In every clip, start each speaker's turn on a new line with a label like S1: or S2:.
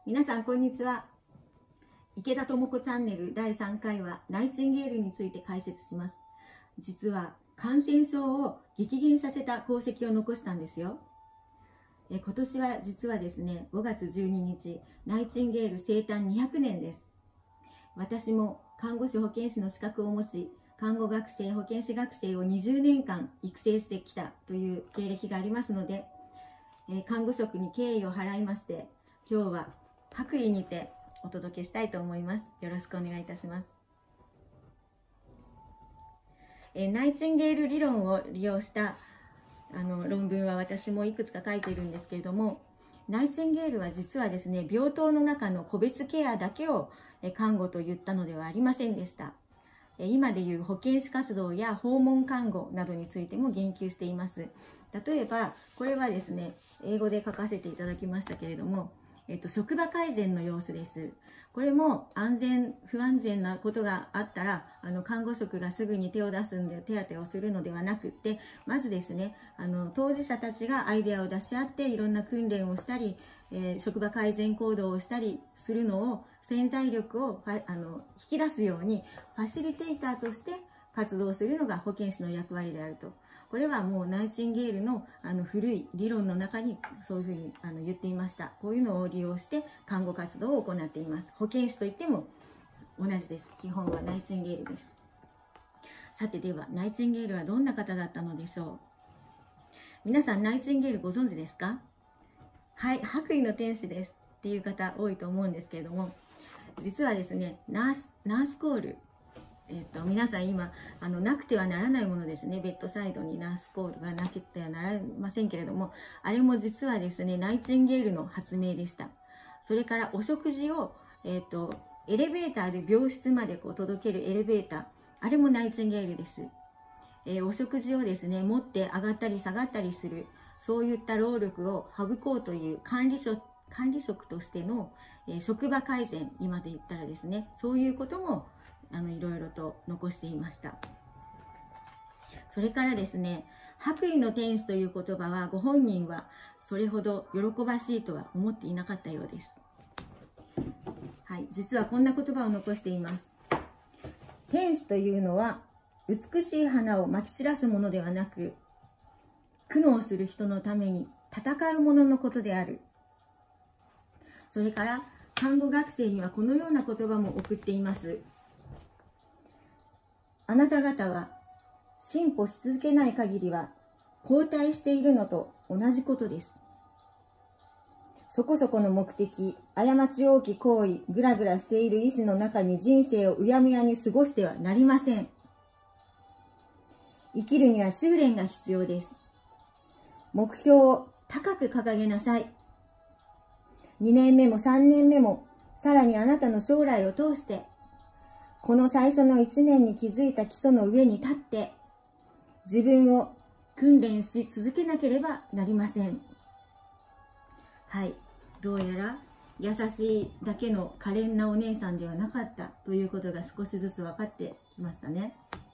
S1: 皆さんこんにちは。池田智子チャンネル第3回はナイチンゲールについて解説します。実は感染症を激減させた功績を残したんですよ。今年は実はですね、5月12日、ナイチンゲール生誕200年です。私も看護師保健師の資格を持ち、看護学生、保健師学生を20年間育成してきたという経歴がありますので、看護職に敬意を払いまして、今日は白衣にてお届けしたいと思います。よろしくお願いいたします。ナイチンゲール理論を利用した論文は私もいくつか書いているんですけれども、ナイチンゲールは実はですね、病棟の中の個別ケアだけを看護と言ったのではありませんでした。今でいう保健師活動や訪問看護などについても言及しています。例えばこれはですね、英語で書かせていただきましたけれども、職場改善の様子です。これも不安全なことがあったら看護職がすぐに手を出すんで手当てをするのではなくって、まずですね、当事者たちがアイデアを出し合っていろんな訓練をしたり、職場改善行動をしたりするのを、潜在力を引き出すようにファシリテーターとして活動するのが保健師の役割であると。これはもうナイチンゲールの古い理論の中にそういうふうに言っていました。こういうのを利用して看護活動を行っています。保健師といっても同じです。基本はナイチンゲールです。さて、ではナイチンゲールはどんな方だったのでしょう。皆さんナイチンゲールご存知ですか？はい、白衣の天使ですっていう方多いと思うんですけれども、実はですね、ナースコール、皆さん今なくてはならないものですね。ベッドサイドにナースコールがなくてはならませんけれども、あれも実はですね、ナイチンゲールの発明でした。それからお食事を、エレベーターで病室まで届けるエレベーター、あれもナイチンゲールです。お食事をですね、持って上がったり下がったりする、そういった労力を省こうという管理職としての、職場改善、今で言ったらですね、そういうこともいろいろと残していました。それからですね、白衣の天使という言葉はご本人はそれほど喜ばしいとは思っていなかったようです。はい、実はこんな言葉を残しています。天使というのは美しい花をまき散らすものではなく、苦悩する人のために戦うもののことである。それから看護学生にはこのような言葉も送っています。あなた方は進歩し続けない限りは後退しているのと同じことです。そこそこの目的、過ち多き行為、ぐらぐらしている意志の中に人生をうやむやに過ごしてはなりません。生きるには修練が必要です。目標を高く掲げなさい。2年目も3年目も、さらにあなたの将来を通して、この最初の1年に築いた基礎の上に立って、自分を訓練し続けなければなりません。はい、どうやら優しいだけの可憐なお姉さんではなかったということが少しずつ分かってきましたね。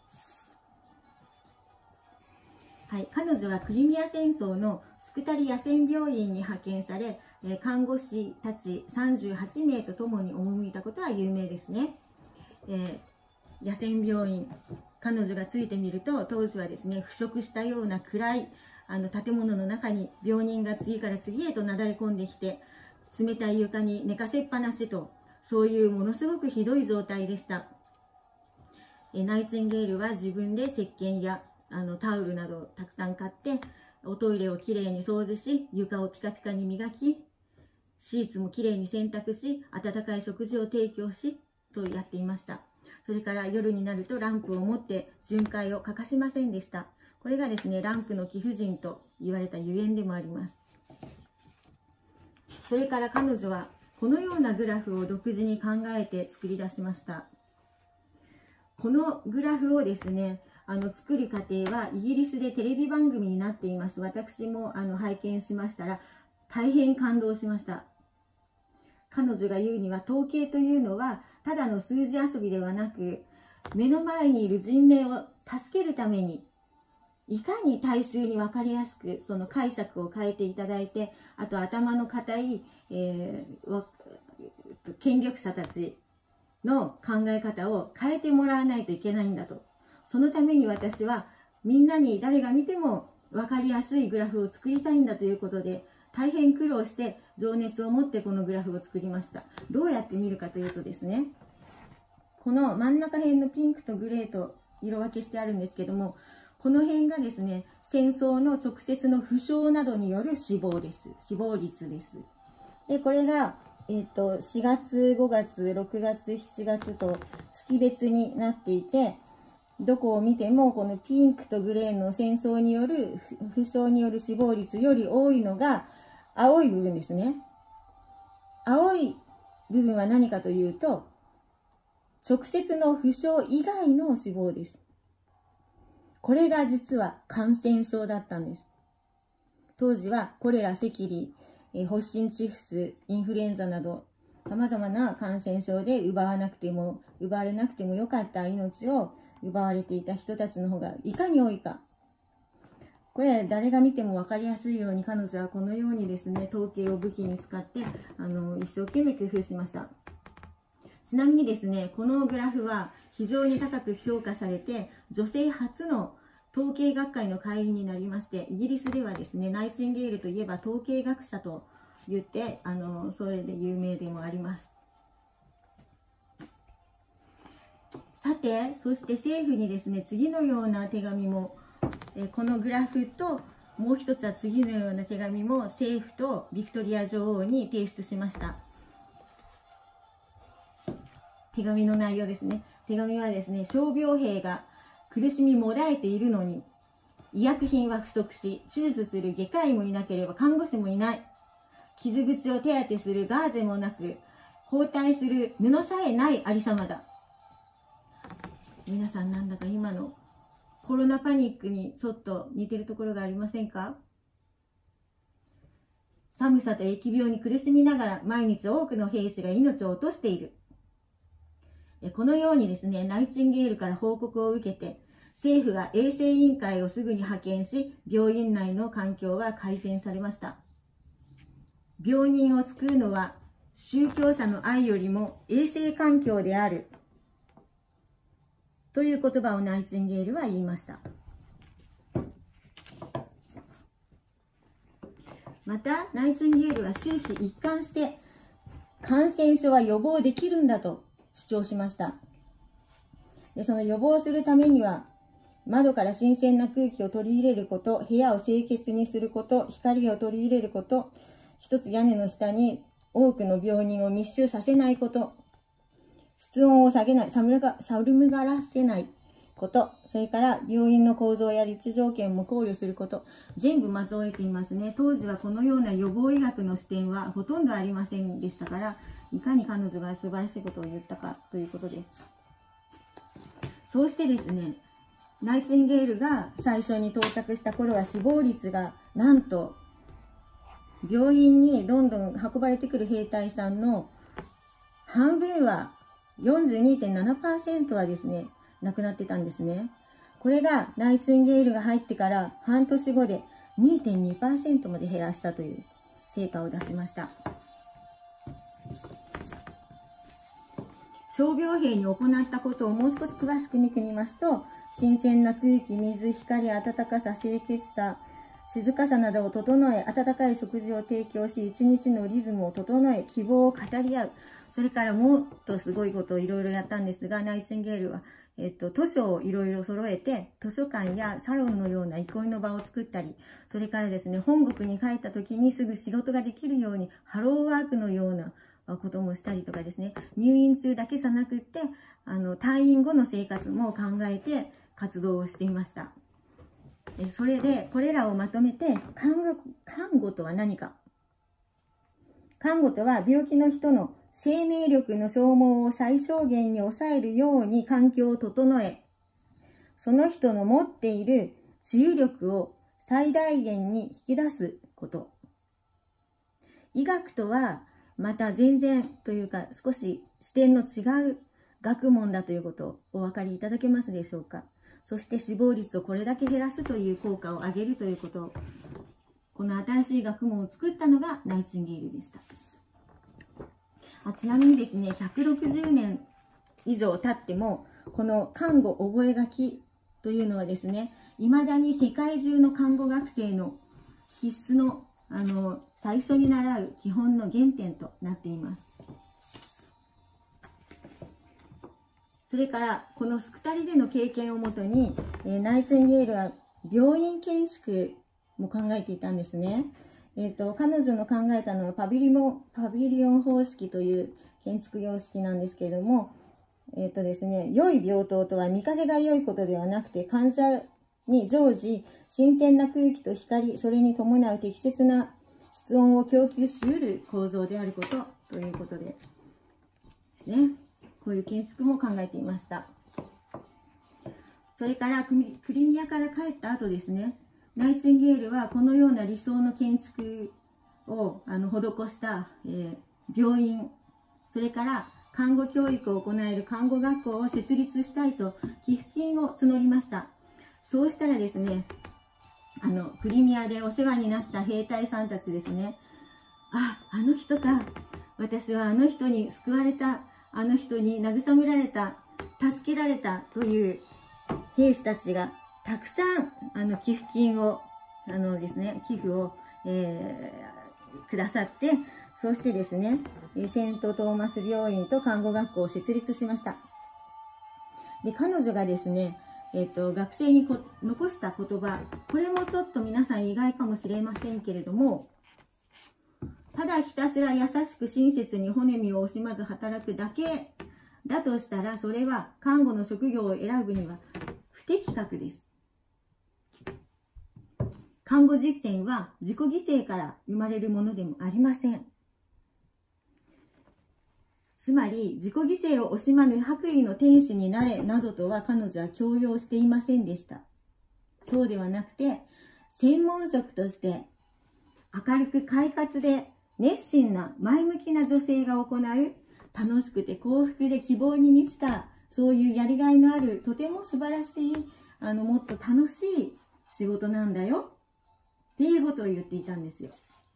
S1: はい、彼女はクリミア戦争のスクタリ野戦病院に派遣され、看護師たち38名と共に赴いたことは有名ですね。野戦病院、彼女がついてみると、当時はですね、腐食したような暗い建物の中に病人が次から次へとなだれ込んできて、冷たい床に寝かせっぱなしと、そういうものすごくひどい状態でした。ナイチンゲールは自分で石鹸やタオルなどをたくさん買って、おトイレをきれいに掃除し、床をピカピカに磨き、シーツもきれいに洗濯し、温かい食事を提供しとやっていました。それから夜になるとランプを持って巡回を欠かしませんでした。これがですね、ランプの貴婦人と言われたゆえんでもあります。それから彼女はこのようなグラフを独自に考えて作り出しました。このグラフをですね、作る過程はイギリスでテレビ番組になっています。私も拝見しましたら大変感動しました。彼女が言うには、統計というのはただの数字遊びではなく、目の前にいる人命を助けるためにいかに大衆に分かりやすくその解釈を変えていただいて、あと頭の固い、 権力者たちの考え方を変えてもらわないといけないんだと。そのために私はみんなに誰が見ても分かりやすいグラフを作りたいんだということで、大変苦労して情熱を持ってこのグラフを作りました。どうやって見るかというとですね、この真ん中辺のピンクとグレーと色分けしてあるんですけども、この辺がですね、戦争の直接の負傷などによる死亡です。死亡率です。で、これが、4月、5月、6月、7月と月別になっていて、どこを見てもこのピンクとグレーの戦争による負傷による死亡率より多いのが青い部分ですね。青い部分は何かというと、直接の負傷以外の死亡です。これが実は感染症だったんです。当時はコレラ、赤痢、発疹チフス、インフルエンザなど様々な感染症で奪われなくてもよかった命を奪われていた人たちの方がいかに多いか。これ誰が見ても分かりやすいように彼女はこのようにですね、統計を武器に使って一生懸命工夫しました。ちなみにですね、このグラフは非常に高く評価されて、女性初の統計学会の会員になりまして、イギリスではですね、ナイチンゲールといえば統計学者と言って、それで有名でもあります。さて、そして政府にですね、次のような手紙も、このグラフと、もう一つは次のような手紙も政府とビクトリア女王に提出しました。手紙の内容ですね。手紙はですね、傷病兵が苦しみもだえているのに、医薬品は不足し、手術する外科医もいなければ看護師もいない。傷口を手当てするガーゼもなく、包帯する布さえないありさまだ。皆さんなんだか今のコロナパニックにちょっと似てるところがありませんか？寒さと疫病に苦しみながら毎日多くの兵士が命を落としている。このようにですね、ナイチンゲールから報告を受けて、政府が衛生委員会をすぐに派遣し、病院内の環境は改善されました。病人を救うのは宗教者の愛よりも衛生環境である。という言葉をナイチンゲールは言いました。また、ナイチンゲールは終始一貫して、感染症は予防できるんだと主張しました。で、その予防するためには、窓から新鮮な空気を取り入れること、部屋を清潔にすること、光を取り入れること、一つ屋根の下に多くの病人を密集させないこと、室温を下げない、寒がらせないこと、それから病院の構造や立地条件も考慮すること、全部まとめていますね。当時はこのような予防医学の視点はほとんどありませんでしたから、いかに彼女が素晴らしいことを言ったかということです。そうしてですね、ナイチンゲールが最初に到着した頃は死亡率がなんと病院にどんどん運ばれてくる兵隊さんの半分は 42.7% はですね、亡くなってたんですね。これがナイチンゲールが入ってから半年後で 2.2% まで減らしたという成果を出しました。傷病兵に行ったことをもう少し詳しく見てみますと、新鮮な空気、水、光、暖かさ、清潔さ、静かさなどを整え、温かい食事を提供し、一日のリズムを整え、希望を語り合う。それからもっとすごいことをいろいろやったんですが、ナイチンゲールは、図書をいろいろ揃えて、図書館やサロンのような憩いの場を作ったり、それからですね、本国に帰った時にすぐ仕事ができるように、ハローワークのようなこともしたりとかですね、入院中だけじゃなくって、退院後の生活も考えて活動をしていました。それで、これらをまとめて、看護とは何か。看護とは病気の人の生命力の消耗を最小限に抑えるように環境を整え、その人の持っている治癒力を最大限に引き出すこと。医学とはまた全然というか少し視点の違う学問だということをお分かりいただけますでしょうか。そして死亡率をこれだけ減らすという効果を上げるということを、この新しい学問を作ったのがナイチンゲールでした。 ちなみにですね、160年以上経っても、この看護覚書というのはですね、未だに世界中の看護学生の必須の、最初に習う基本の原点となっています。それから、このスクタリでの経験をもとに、ナイチンゲールは病院建築も考えていたんですね。彼女の考えたのはパビリオン方式という建築様式なんですけれども、ですね、良い病棟とは見かけが良いことではなくて、患者に常時、新鮮な空気と光、それに伴う適切な室温を供給し得る構造であることということでですね、こういう建築も考えていました。それからクリミアから帰った後ですね、ナイチンゲールはこのような理想の建築を施した、病院、それから看護教育を行える看護学校を設立したいと寄付金を募りました。そうしたらですね、クリミアでお世話になった兵隊さんたちですね、あの人か、私はあの人に救われた、あの人に慰められた、助けられたという兵士たちがたくさん寄付金をですね、寄付を、くださって、そしてですね、セント・トーマス病院と看護学校を設立しました。で、彼女がですね、学生に残した言葉、これもちょっと皆さん意外かもしれませんけれども、ただひたすら優しく親切に骨身を惜しまず働くだけだとしたら、それは看護の職業を選ぶには不適格です。看護実践は自己犠牲から生まれるものでもありません。つまり、自己犠牲を惜しまぬ白衣の天使になれなどとは彼女は強要していませんでした。そうではなくて、専門職として明るく快活で熱心な前向きな女性が行う楽しくて幸福で希望に満ちた、そういうやりがいのあるとても素晴らしいもっと楽しい仕事なんだよっていうことを言っていたんですよ。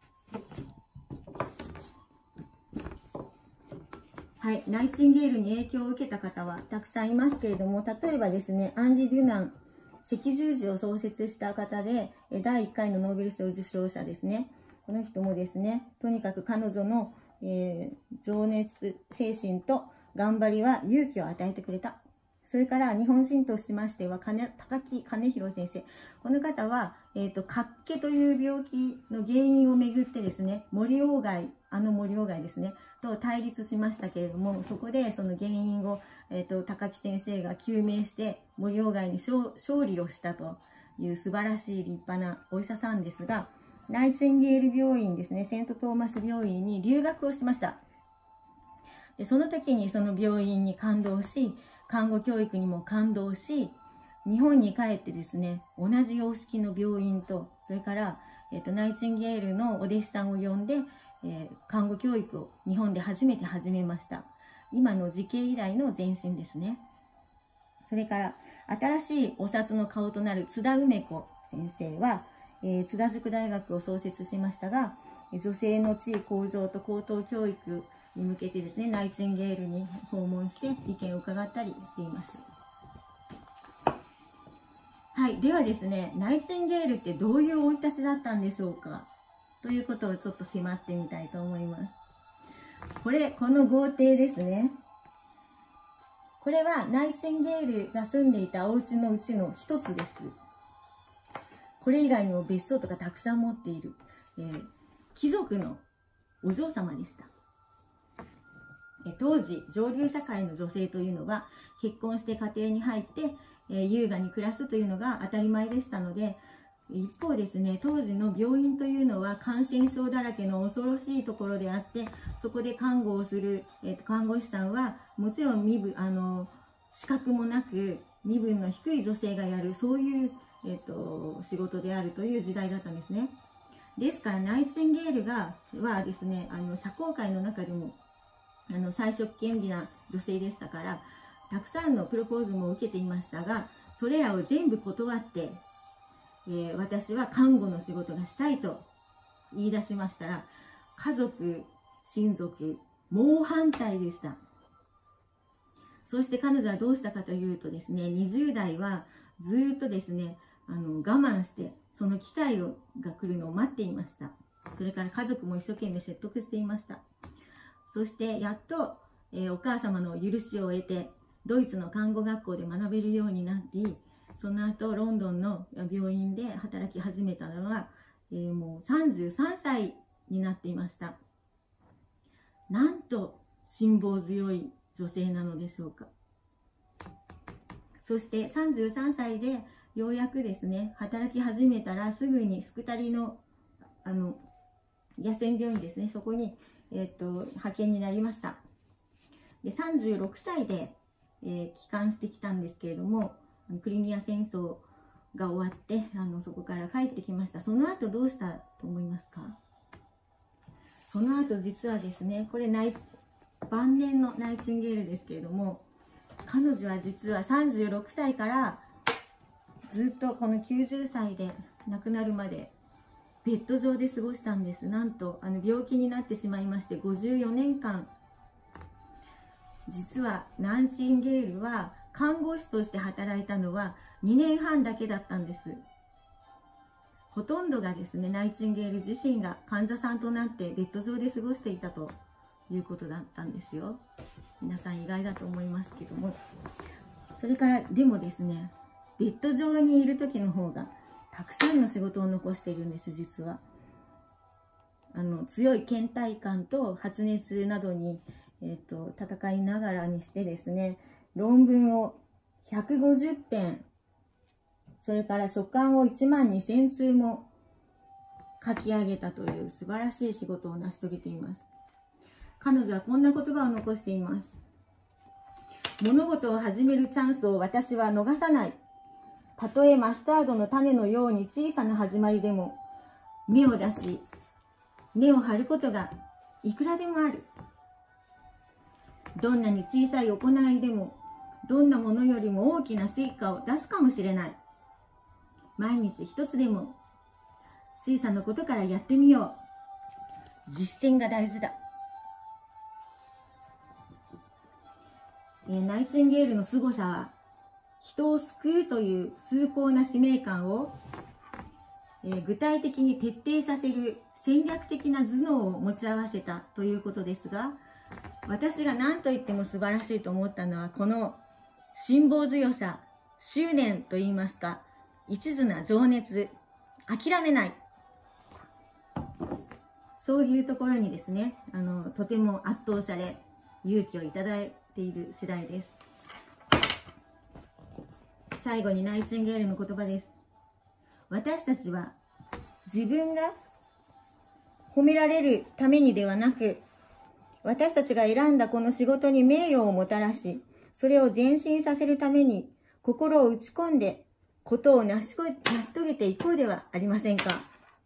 S1: はい、ナイチンゲールに影響を受けた方はたくさんいますけれども、例えばですね、アンリ・デュナン、赤十字を創設した方で、第1回のノーベル賞受賞者ですね。この人もですね、とにかく彼女の、情熱、精神と頑張りは勇気を与えてくれた。それから日本人としましては、高木兼弘先生。この方は、脚気という病気の原因をめぐってですね、森鴎外ですね、と対立しましたけれども、そこでその原因を、高木先生が究明して、森鴎外に勝利をしたという素晴らしい立派なお医者さんですが、ナイチンゲール病院ですね、セント・トーマス病院に留学をしました。でその時にその病院に感動し、看護教育にも感動し、日本に帰ってですね、同じ様式の病院と、それから、ナイチンゲールのお弟子さんを呼んで、看護教育を日本で初めて始めました。今の慈恵医大の前身ですね。それから、新しいお札の顔となる津田梅子先生は、津田塾大学を創設しましたが、女性の地位向上と高等教育に向けてですね、ナイチンゲールに訪問して意見を伺ったりしています。はい。ではですね、ナイチンゲールってどういう生い立ちだったんでしょうかということをちょっと迫ってみたいと思います。この豪邸ですね。これはナイチンゲールが住んでいたお家のうちの一つです。これ以外にも別荘とかたくさん持っている、貴族のお嬢様でした。当時、上流社会の女性というのは結婚して家庭に入って、優雅に暮らすというのが当たり前でしたので、一方ですね、当時の病院というのは感染症だらけの恐ろしいところであって、そこで看護をする、看護師さんはもちろん資格もなく身分の低い女性がやる、そういう、仕事であるという時代だったんですね。ですからナイチンゲールはですね、社交界の中でも才色兼備な女性でしたから、たくさんのプロポーズも受けていましたが、それらを全部断って、私は看護の仕事がしたいと言い出しましたら、家族、親族、 猛反対でした。そして彼女はどうしたかというとですね、20代はずっとですね、我慢して、その機会が来るのを待っていました。それから家族も一生懸命説得していました。そしてやっと、お母様の許しを得て、ドイツの看護学校で学べるようになり、その後ロンドンの病院で働き始めたのは、もう33歳になっていました。なんと辛抱強い女性なのでしょうか。そして33歳でようやくですね、働き始めたらすぐにスクタリの野戦病院ですね、そこに、派遣になりました。で36歳で、帰還してきたんですけれども、クリミア戦争が終わってそこから帰ってきました。その後どうしたと思いますか？その後実はですね、これ晩年のナイチンゲールですけれども、彼女は実は36歳からずっとこの90歳で亡くなるまでベッド上で過ごしたんです。なんと病気になってしまいまして54年間。実はナイチンゲールは看護師として働いたのは2年半だけだったんです。ほとんどがですね、ナイチンゲール自身が患者さんとなってベッド上で過ごしていたということだったんですよ。皆さん意外だと思いますけども。それからでもですね、ベッド上にいる時の方がたくさんの仕事を残しているんです、実は。強い倦怠感と発熱などに、戦いながらにしてですね、論文を150編、それから書簡を12000通も書き上げたという素晴らしい仕事を成し遂げています。彼女はこんな言葉を残しています。物事を始めるチャンスを私は逃さない。たとえマスタードの種のように小さな始まりでも、芽を出し、根を張ることがいくらでもある。どんなに小さい行いでも、どんなものよりも大きな成果を出すかもしれない。毎日一つでも小さなことからやってみよう。実践が大事だ。ナイチンゲールの凄さは、人を救うという崇高な使命感を、具体的に徹底させる戦略的な頭脳を持ち合わせたということですが、私が何と言っても素晴らしいと思ったのは、この辛抱強さ、執念といいますか、一途な情熱、諦めない。そういうところにですね、とても圧倒され、勇気をいただいている次第です。最後にナイチンゲールの言葉です。私たちは自分が褒められるためにではなく、私たちが選んだこの仕事に名誉をもたらし、それを前進させるために心を打ち込んでことを成し遂げていこうではありませんか。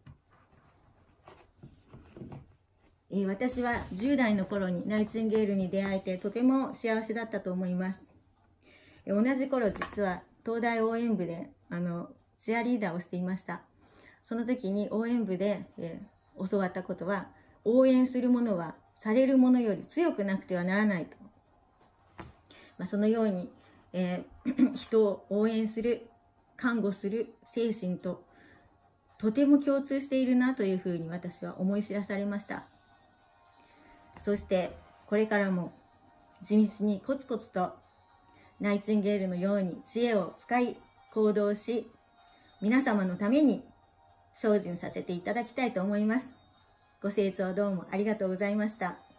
S1: 私は10代の頃にナイチンゲールに出会えてとても幸せだったと思います。同じ頃実は東大応援部でチアリーダーをしていました。その時に応援部で、教わったことは、応援する者はされる者より強くなくてはならないと。そのように、人を応援する、看護する精神ととても共通しているなというふうに私は思い知らされました。そしてこれからも地道にコツコツとナイチンゲールのように知恵を使い行動し、皆様のために精進させていただきたいと思います。ご清聴どうもありがとうございました。